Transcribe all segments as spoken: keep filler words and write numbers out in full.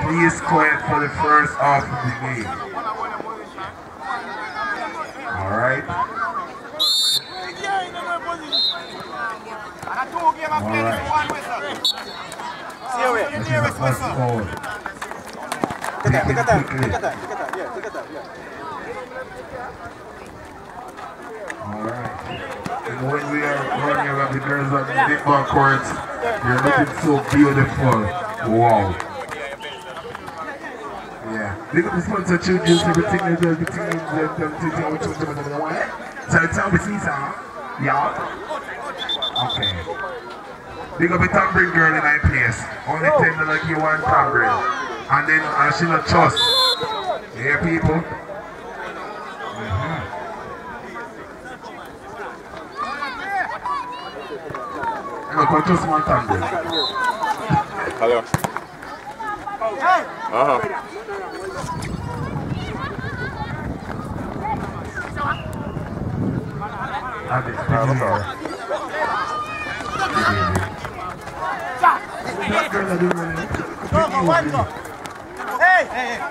Please quiet for the first half of the game. Alright? Alright. This is the first foul. Take it quickly. Take it time. Yeah, take it time. Yeah. Alright. And when we are running around the girls on the big ball courts, they're looking so beautiful. Wow. Yeah. Big up the sponsor, children, everything is everything is everything is so it's how we see some. Yeah. Okay. Big up the tambourine girl in my place. Only thing that like you want tambourine. And then I should not trust. Yeah, people. Mm-hmm. I'm going to trust my tambourine. Hello. Uh-huh. Have it. Hey, hey, hey.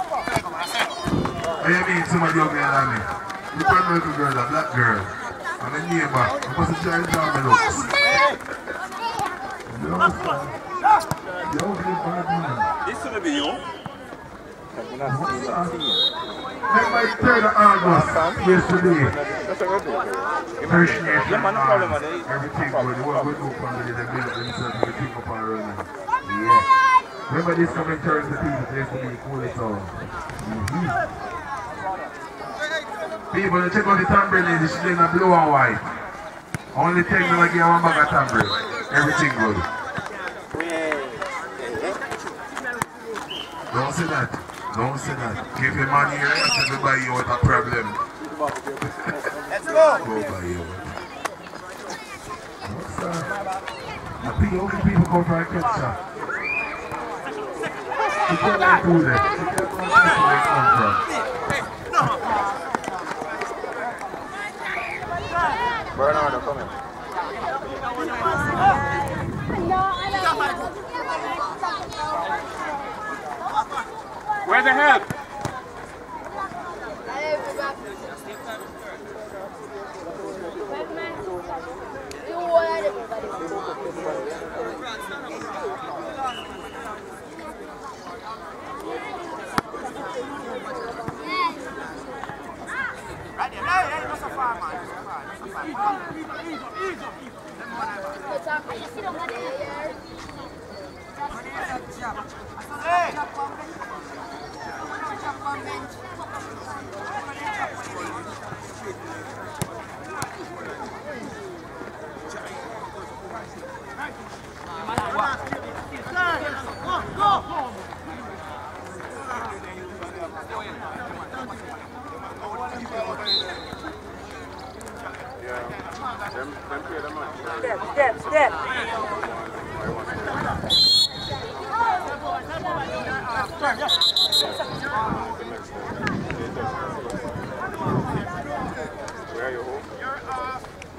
I mean somebody up here on me. You can't make a girl, a black girl. I'm a neighbor. I'm supposed to try and draw my looks. Yo, yo, good bad man. This is be you. What's that? Like my third of August yesterday. First nation, uh, everything good. The work we do from the day they build themselves, everything up and running. Yeah. Remember this coming Thursday, people, there's to be the coolest song. Mm-hmm. People, check out the tambourine lady, she's in a blue and white. Only thing that like you have one bag of tambourine. Everything good. Don't say that. Don't say that. Give him money here, and to buy you with a problem. Let's go. Go buy you with. What's that? I think only people come for a catch shot. You can't do that. You can't come where they come from. Bernardo, come in. Where's the help? Step, step, step. Where are you? You're off.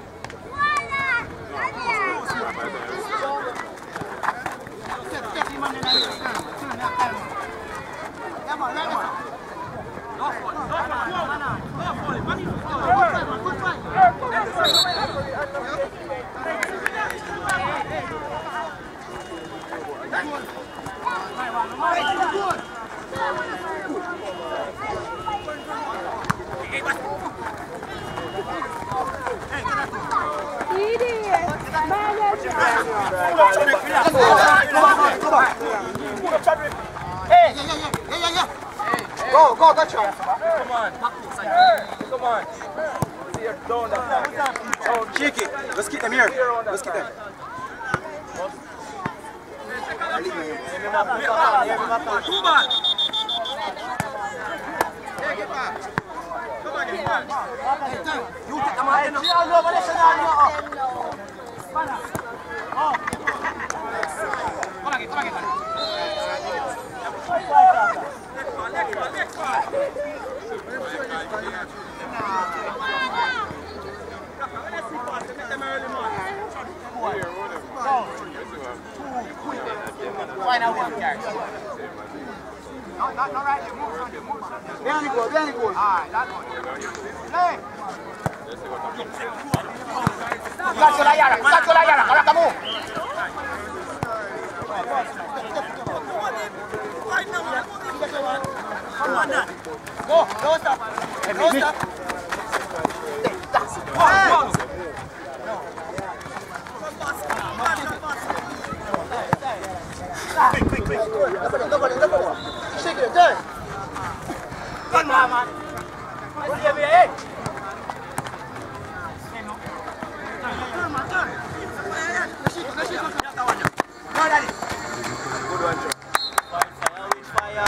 Hey, yeah, yeah, yeah, yeah, yeah. Go, go, touch her. Come on. Come on. Oh, shake it. Let's keep them here. Let's keep them. Two man. Hey, get back. Come on, get back. You take them out. Oh. Come on, get, come on, get. Next one, next one. Why not one character? No, no, no, right here. Move, son. Move, son. Behind the goal, behind the goal. All right, that's good. Play. Cacho la yara, cacho la yara, caraca, move. Go, don't stop. Don't stop. Quick, quick, quick. Shake it, turn. Come on, man. Hey. Turn, man, turn. Go, Daddy. Good one, Joe. Fire,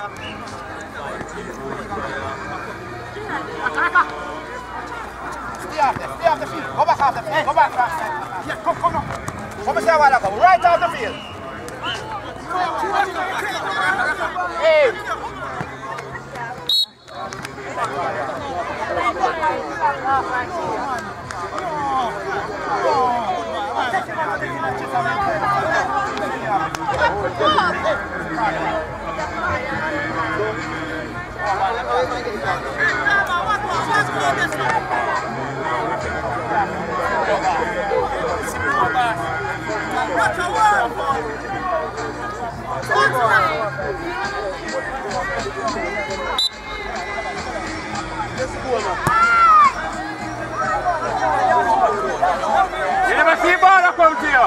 stay off there, stay off the field. Go back off the field. Go back off the field. Yeah, come, come, come. Come and say a while ago. Right off the field. Hey! You never see ball that come to you.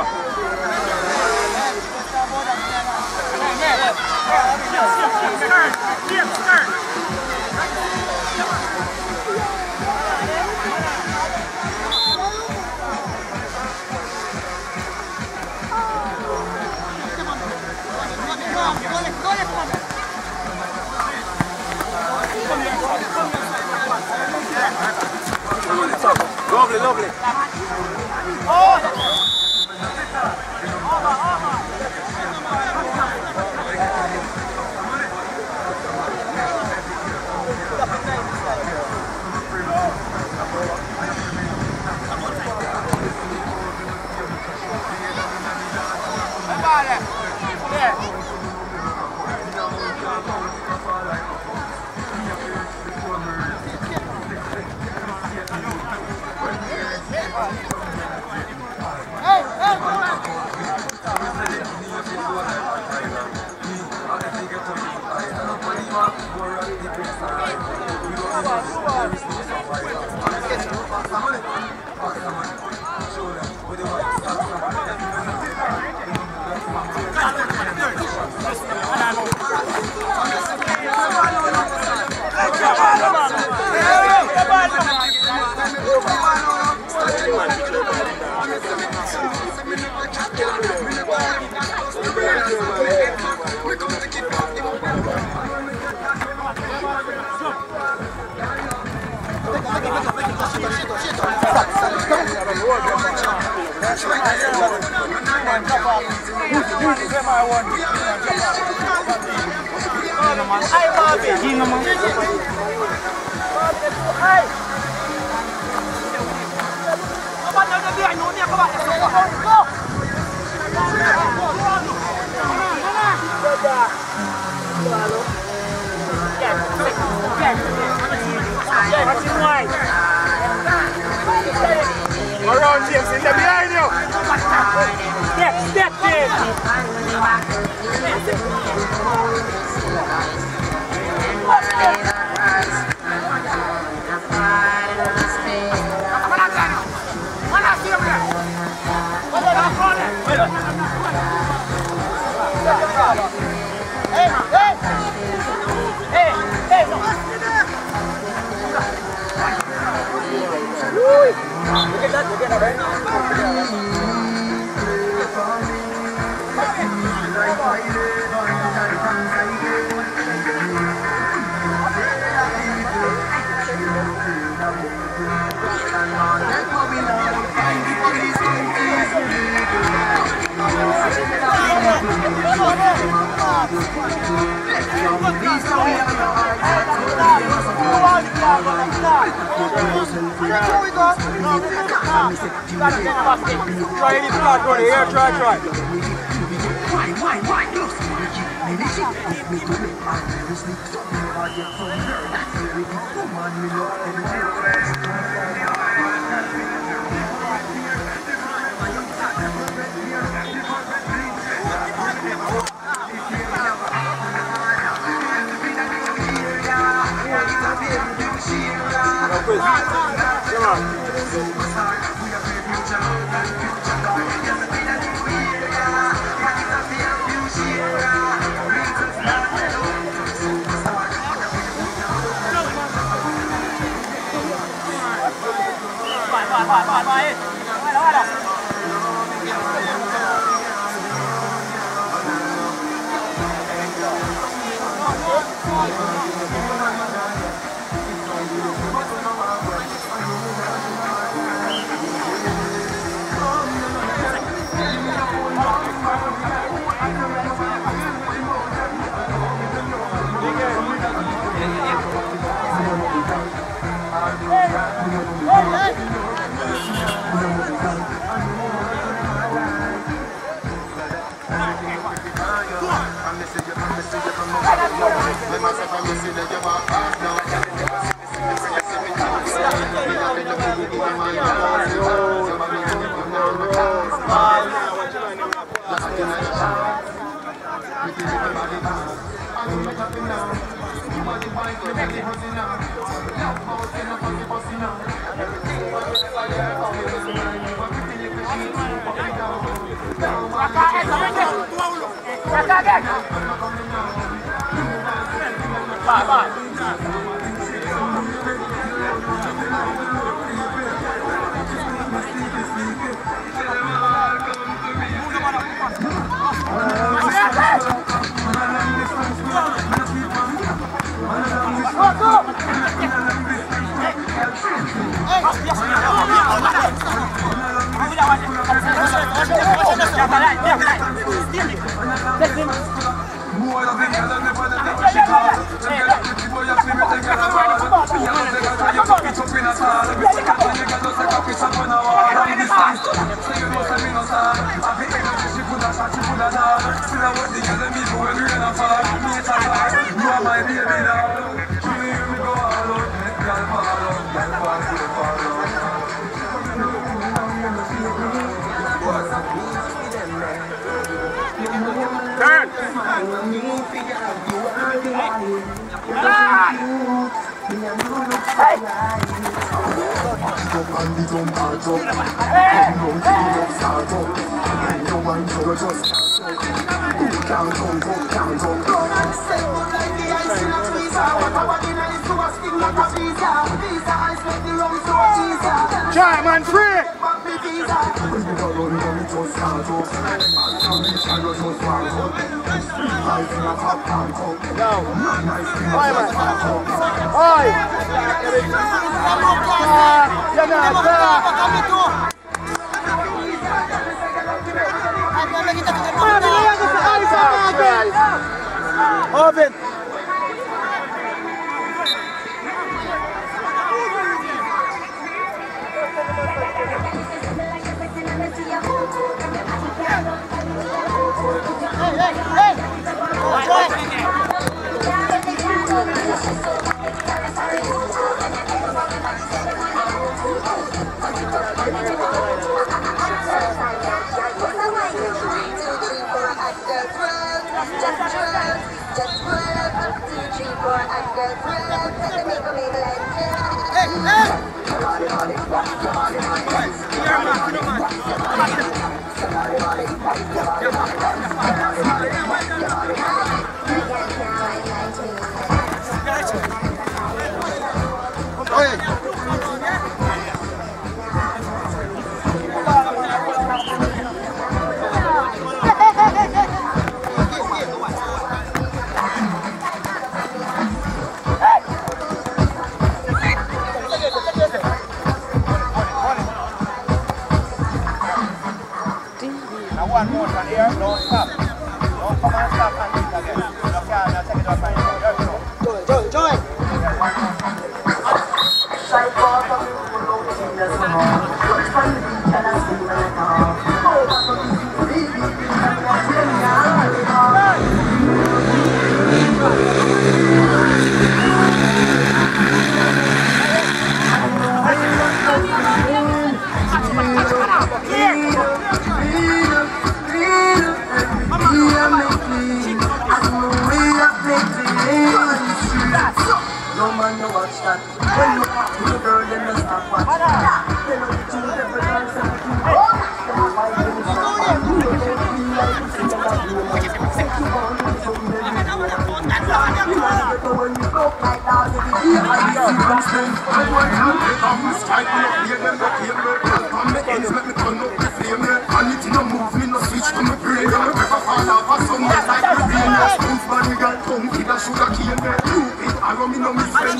Lovely, lovely. Oh! Around James, in the behind you. Step, step, James. Hey, hey, hey, hey, no. Woo! Look at that, look at that, right? Try it, try, try, here, try, try. German free! Oi, man! Oi! Open! One more time. and you watch that. When you have to girl, then you start watching that. Then you choose every dance and you do it. Then you fight when you start watching. You don't feel like you see that you know. Take you on to something that you know. You want to go when you go like that. You see them spend. I want to take off my strike. You don't hear them, don't hear me. Come the ends, let me turn up the flame. And it no move me, no switch to my brain. You never fall off of someone like the rain. Smooth body girl, come with a sugar cane. Stupid, I don't mean no me friend.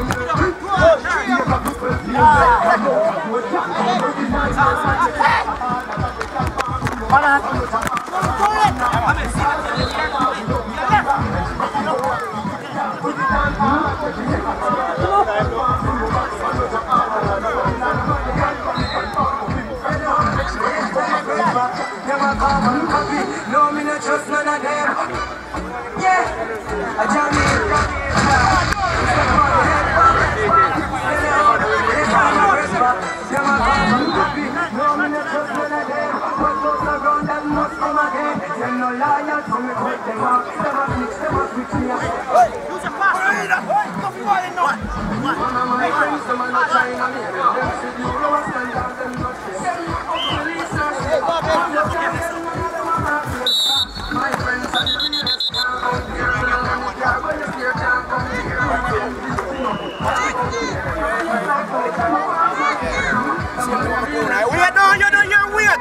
No, me not trust none of them. Yeah, I jam Wait, no, you don't hear wait.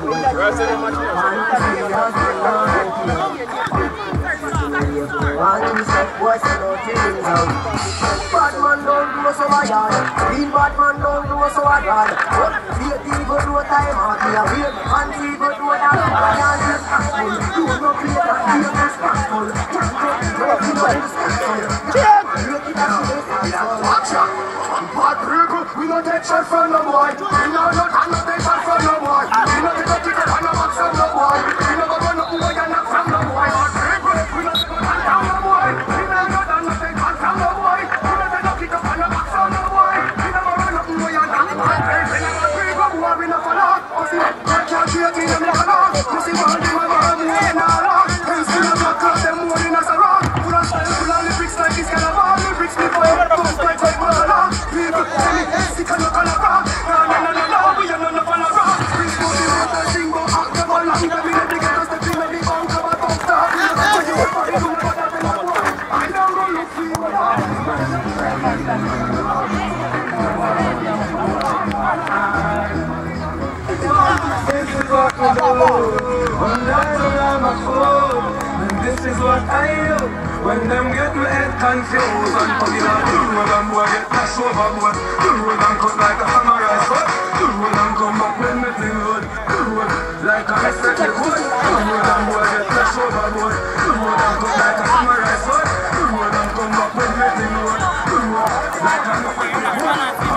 Bad man don't do so hard. Real bad man don't do so hard. Real thing go do a time out. Real fancy go do a time out. Can't be respectful. Do no play that be respectful. Can't go to the respectful. Check. Look at that. Action. Bad people, we don't take shot from no boy. We know no time to take shot from no boy. We know they don't take a hand of box from no boy. We know run no boy and not from no boy. Bad people, we don't take a hand down no boy. We know no time to take shot from no boy. We know they don't kick up on no box from no boy. We know run no boy and not from no boy. We know bad people, we are in a follow. See, I can't treat me them like a dog. You see, man, they want to be in a rock. Hence, we don't talk about them more than us a rock. Put on style, put on lyrics like this kind of ball. Lyrics people, come straight like one of them. People tell me, sick and look on a rock. No, no, no, no, no, we are not on a rock. Bring for the water, sing, go out the ball. I'm gonna be the get us the thing that we found, come on, don't stop. When you want to do what I've been on. I don't go look for you. This is what we do. One night I'm a fool. And this is what I do. When them get my head confused and fucking out the road and boy get dashed over boy. The road and cut like a samurai sword. The road and come back when me thing road. The road like a mistake wood. The road and boy get dashed over boy. The road and cut like a samurai sword. The road and come back when me thing road. The road like a mistake wood.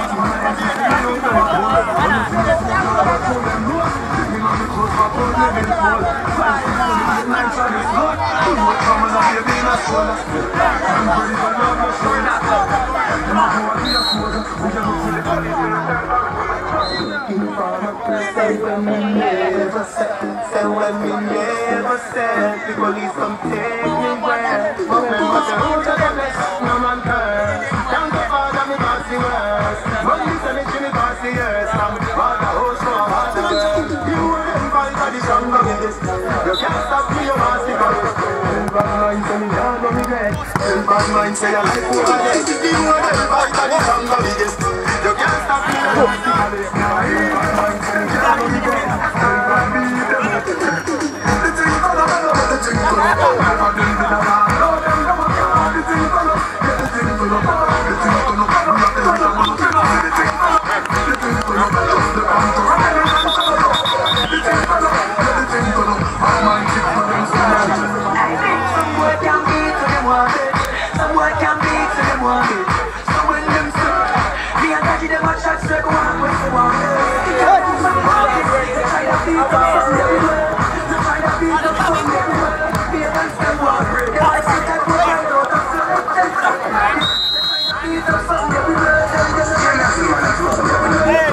Say when we never said, say when we never said, the police come take me where. But remember the root of the mess, no man curse. Thank the Father, me pass the worst. But listen, it's me pass the years. Now, Father, host for a harder world. You were the fight of the stronger with this. You can't stop me, you pass the worst. Tell bad mind, say me down, no regret. Tell bad mind, say your life over there. You were the fight of the stronger with this. You can't stop me, you pass the worst. Bad mind, say me down, no regret. Tell bad mind, say your life over there. The thing gonna go, the thing gonna go. Never do it in a man. No, them never go. The thing gonna go, the thing gonna go. The thing gonna go. We are the winner, we are the winner. The thing gonna go, the thing gonna go. The bank gonna go, the bank gonna go. The thing gonna go, the thing gonna go. Our mind is for them so much. Some boy can beat to them one bit. Some boy can beat to them one bit. So when them say, me and Daddy them a chat straight one way to one bit. Some boy they try to beat us from everywhere. They try to beat us from everywhere. Be against them one bit. They want to see that we find out of the left and right. They try to beat us from everywhere. They try to beat us from everywhere.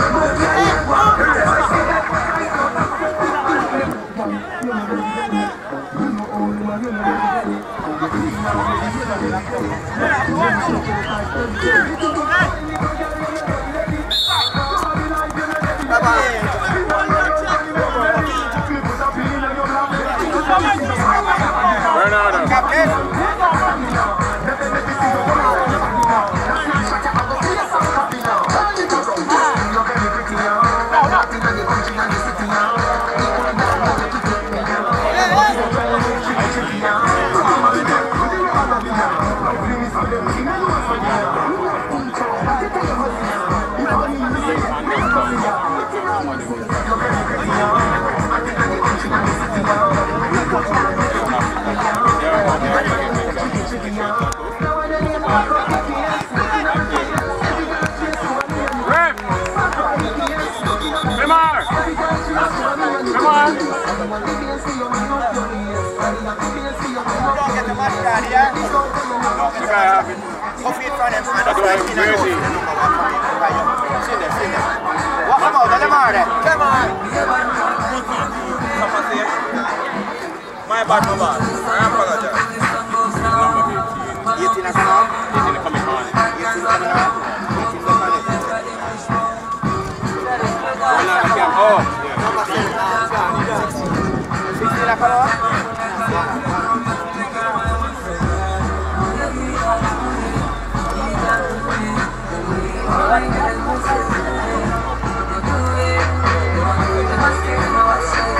My bad, my bad. I apologize. eighteen as well. eighteen coming on. eighteen coming on. eighteen coming on. Oh, yeah. sixteen as well. Like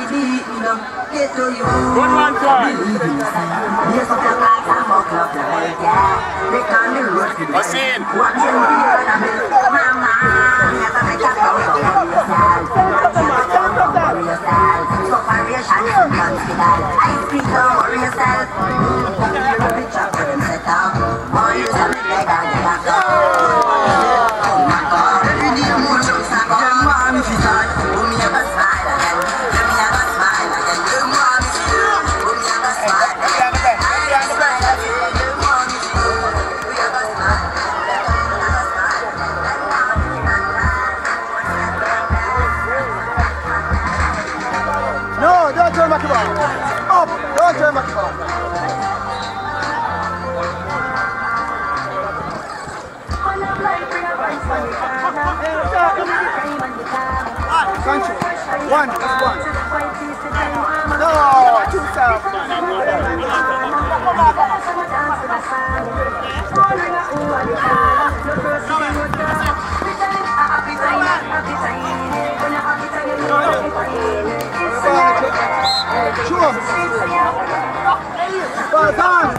Good one, boy. What's in? No, don't turn back around. Up, don't turn back around. Control. One, just one. No, two south. Sure. Well done.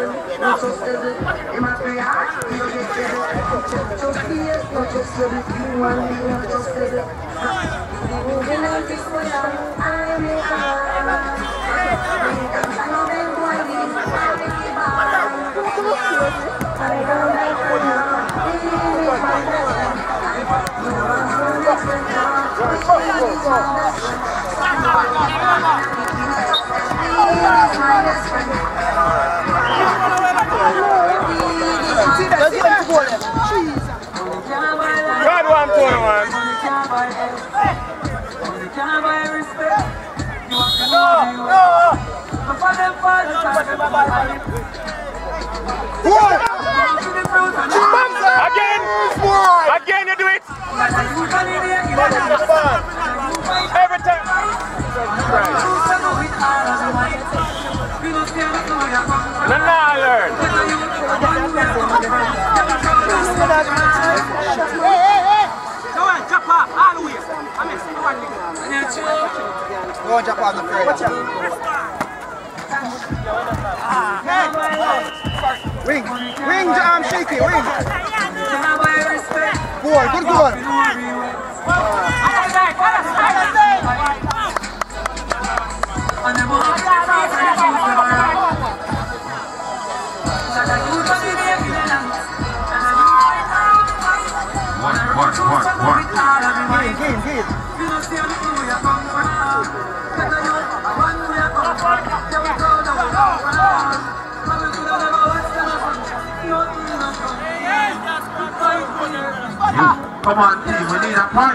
Good one, twenty-one. No, no. Again. Again, you do it. Every time. No, no, learn. Hey, hey, hey. Go on, jump up, all the way. I mean, see one nigga. Go on, jump up, the prayer. Watch out. Wing, wing, arm shaky, wing. Goal, good goal. One, one, one, one. Game, game, game. Come on, team, we need a point.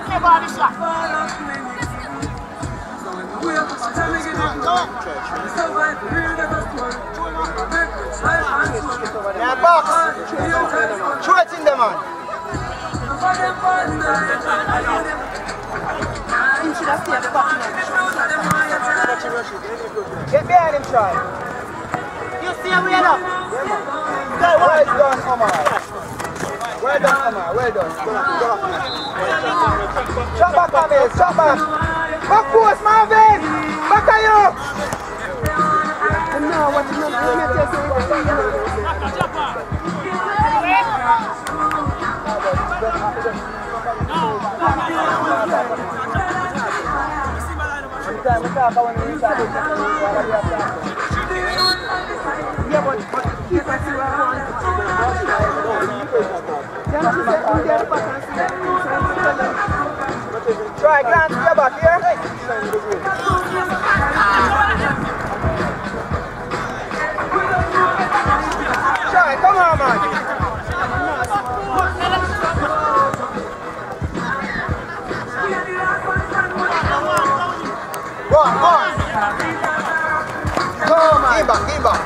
Yeah, box. Throw it in there, man. Get behind him, try. You see him, well done. Well done, Omar. Well done, Omar. Well done. Shot back, Marvin. Shot back. Back post, Marvin. Back on you. No, what you not doing? Yeah, but if I see what I want, try glance to your back here. Try, come on, man. Go on, go on. Come on. Give back, give back.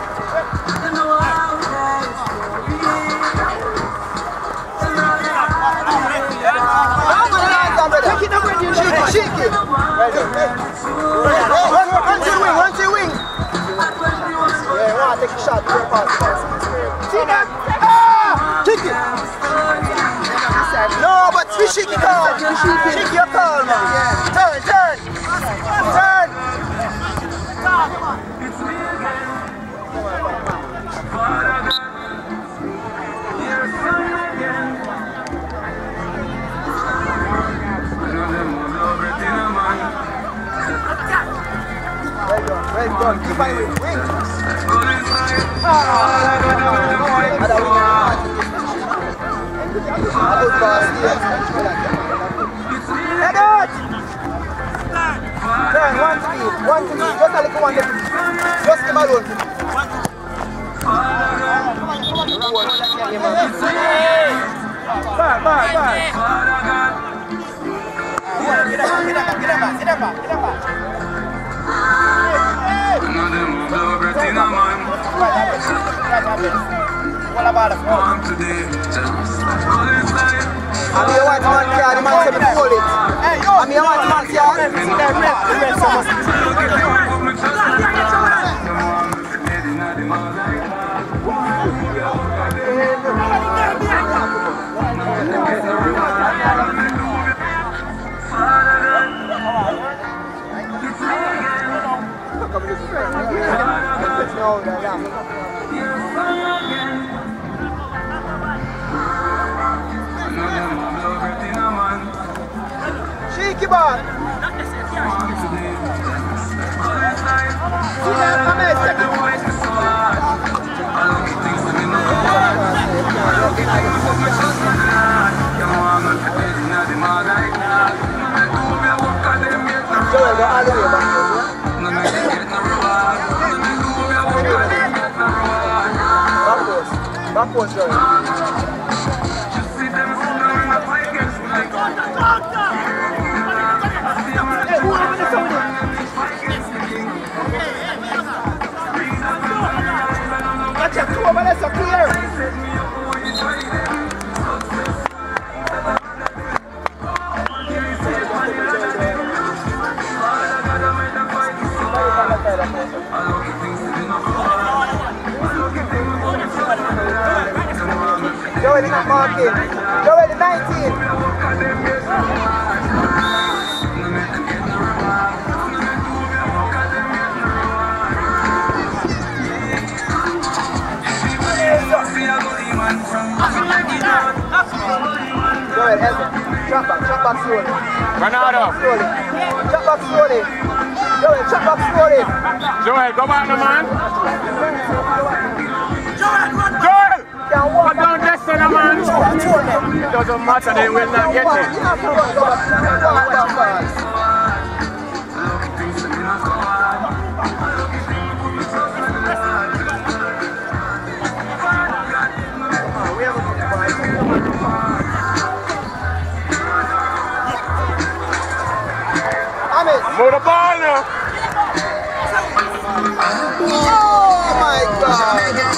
Shake it up with you. Shake it, shake it. Run to the wing, run to the wing. Yeah, you want to take a shot. See that? Ah! Kick it. No, but we shake it call. Shake your call, man. Turn, turn. Turn. boss. Head out! Turn, one to me, one to me. Just a little one. Just him alone. Back, back, back. Get up, get up, get up, get up, get up, get up. What about the phone? I mean, you want to man here, the man said me hold it. I mean, you want to man here, the rest, the rest of us. No, no, no. Cheeky ball. Joel, go all the way back. Back post, Joel. Watch out, two over there, so clear. Joel is not marking. Joel is nineteen. Joel, help him. Drop back, drop back slowly. Ronaldo. Slowly. Drop back slowly. Joel, drop back slowly. Joel, go back now, man. Joel! Put down Destiny, man. It doesn't matter, they will not get it. Move the ball now. Oh my God.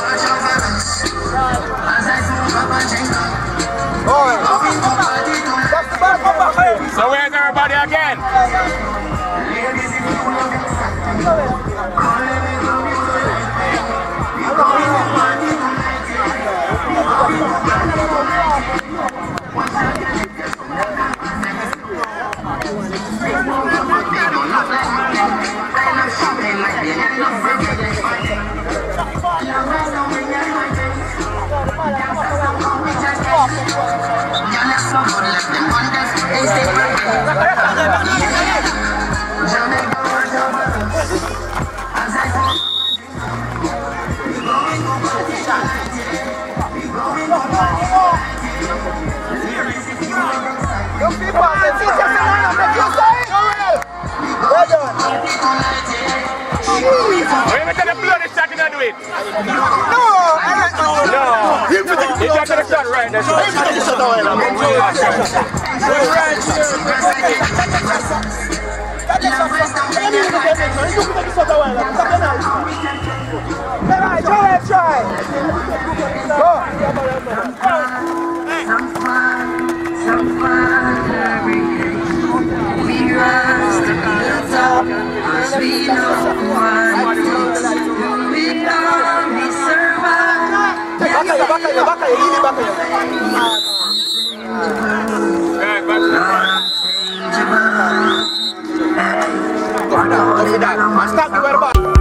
Oh, that's the ball come back here. So where's everybody again? You people, the teacher said I don't make you say it. Well done. Wait a minute, the bloody shot you not do it. No, I don't know. No. You got to the shot right there. You got to the shot right Alright, Joel, try. Go. Some fun, some fun every day. We rise to the top, cause we know what it takes. We know we survive. Back here, back here, back here, easy back here. Stop the